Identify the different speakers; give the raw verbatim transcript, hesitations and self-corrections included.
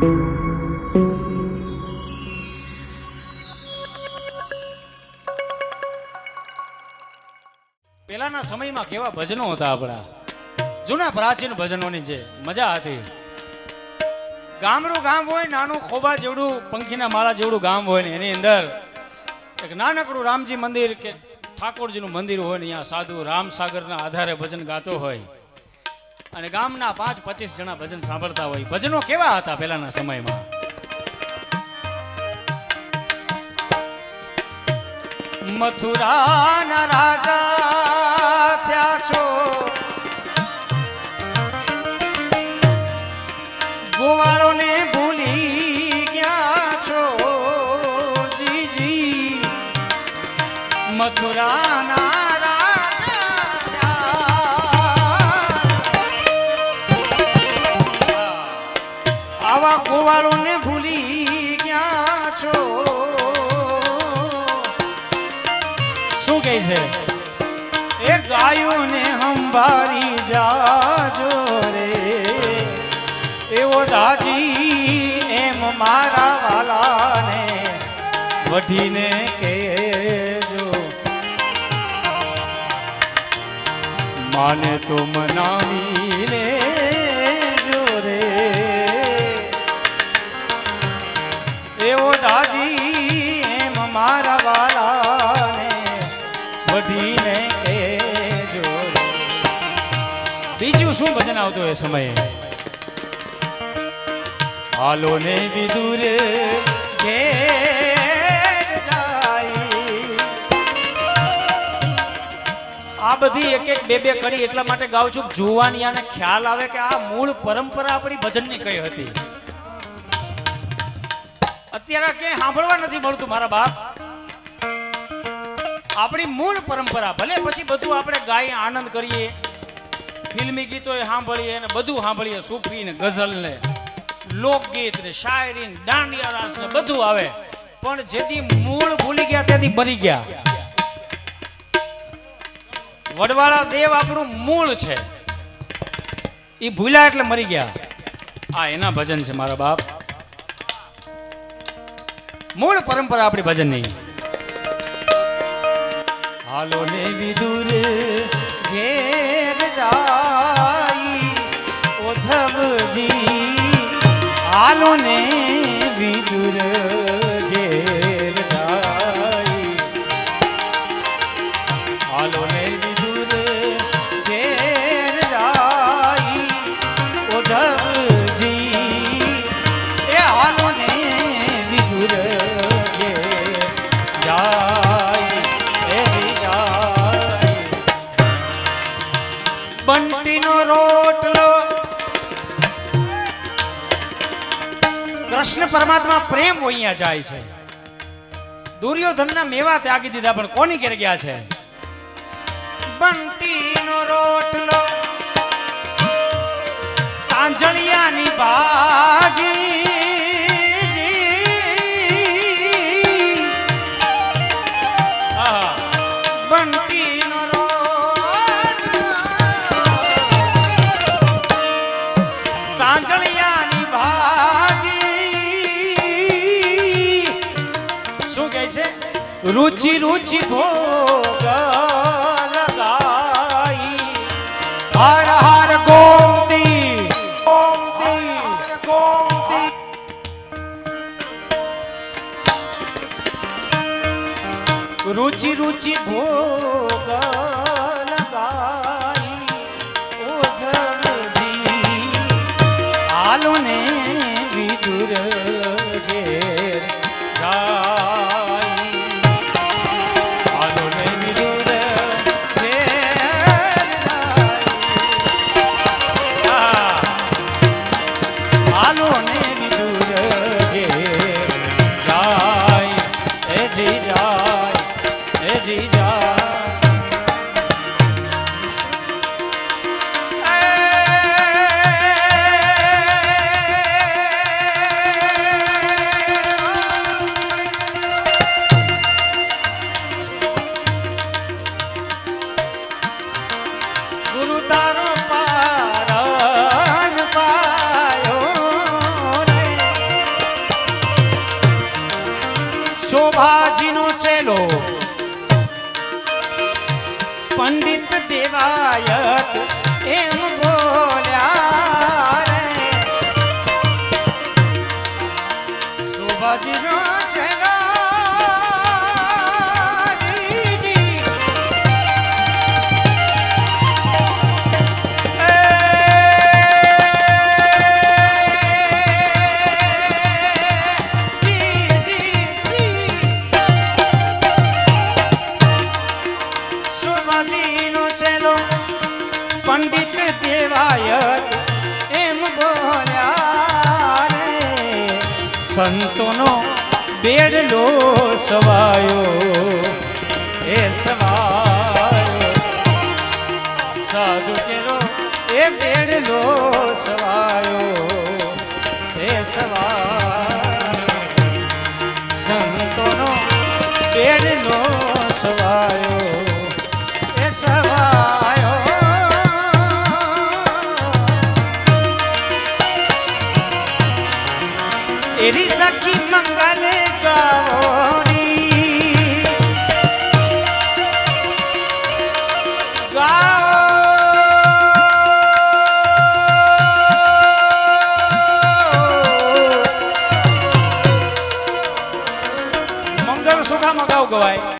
Speaker 1: પેલાના સમયમાં કેવા ભજનો હતા આપણા, જૂના પ્રાચીન ભજનોની જે મજા હતી. ગામડું ગામ હોય, નાનું ખોબા જેવડું, પંખીના માળા જેવડું ગામ હોય ને એની અંદર એક નાનકડું રામજી મંદિર કે ઠાકોરજીનું મંદિર હોય ને અહીંયા સાધુ રામસાગરના આધારે ભજન ગાતો હોય અને ગામના પાંચ પચીસ જણા ભજન સાંભળતા હોય. ભજનો કેવા હતા પહેલાના સમયમાં. મથુરાના રાજા થયા છો, ગોવાળોને ભૂલી ગયા છો જીજી. મથુરાના રાજા આવા ગોવાળોને ભૂલી ગયા છો. શું કહે છે? એ ગાયોને હંભારી જાજો રે, એવો દાજી એમ મારા વાલાને વઢીને કહેજો. માને તો મનાવી લેજો રે, એવો દાજી એમ મારા વાલાને વઢીને કહેજો. બીજું શું ભજન આવતું એ સમયે? હાલો ને વિદુર ઘેર જાય. આ બધી એક એક બે બે કડી એટલા માટે ગાઉં છું, જુવાનિયાને ખ્યાલ આવે કે આ મૂળ પરંપરા આપણી ભજનની કઈ હતી. અત્યારે ક્યાંય સાંભળવા નથી મળતું મારા બાપ. આપણી મૂળ પરંપરા, ભલે પછી બધું આપણે ગાઈએ, આનંદ કરીએ, ફિલ્મી ગીતો સાંભળીએ ને બધું સાંભળીએ, સૂફી ને ગઝલ ને લોકગીત ને શાયરી ને દાંડિયા રાસ ને બધું આવે, પણ જેથી મૂળ ભૂલી ગયા તેથી મરી ગયા. વડવાળા દેવ આપણું મૂળ છે, એ ભૂલ્યા એટલે મરી ગયા. આ એના ભજન છે મારા બાપ. મૂળ પરંપરા આપણી ભજન નહીં. હાલો ને વિદુર ઘેર જાય ઉદ્ધવજી. હાલો ને વિદુર ઘેર જાય. હાલો ને વિદુર ઘેર જાય ઉદ્ધવજી. એ હાલો ને વિદુર ઘેર જાય. એ જાય બંટીનો રોટલો. કૃષ્ણ પરમાત્મા પ્રેમ અહીંયા જાય છે. દુર્યોધનના મેવા ત્યાગી દીધા, પણ કોની ઘેર ગયા છે? બંટીનો રોટલો, તાંજળિયાની બાજી. બંટીનો રોટલો, તાંજળિયાની ભાજી. શું કહે છે? રુચિ રુચિ ભોગ લગાઈ. હર હર ગોમતી ગોમતી ગોમતી. રુચિ રુચિ ભોગ લગાઈ ઉદ્ધવજી. હાલો ને વિદુર ઘેર જાય. હાલો ને સંતોનો બેડલો સવાયો એ સવાયો સાધુ કેરો એ બેડલો સવાયો એ સવાયો સંતોનો બેડલો સવાયો એ સવાયો એરી સખી મંગલે ગાવોની ગાઓ મંગલ સુખામાં ગાવ ગવાય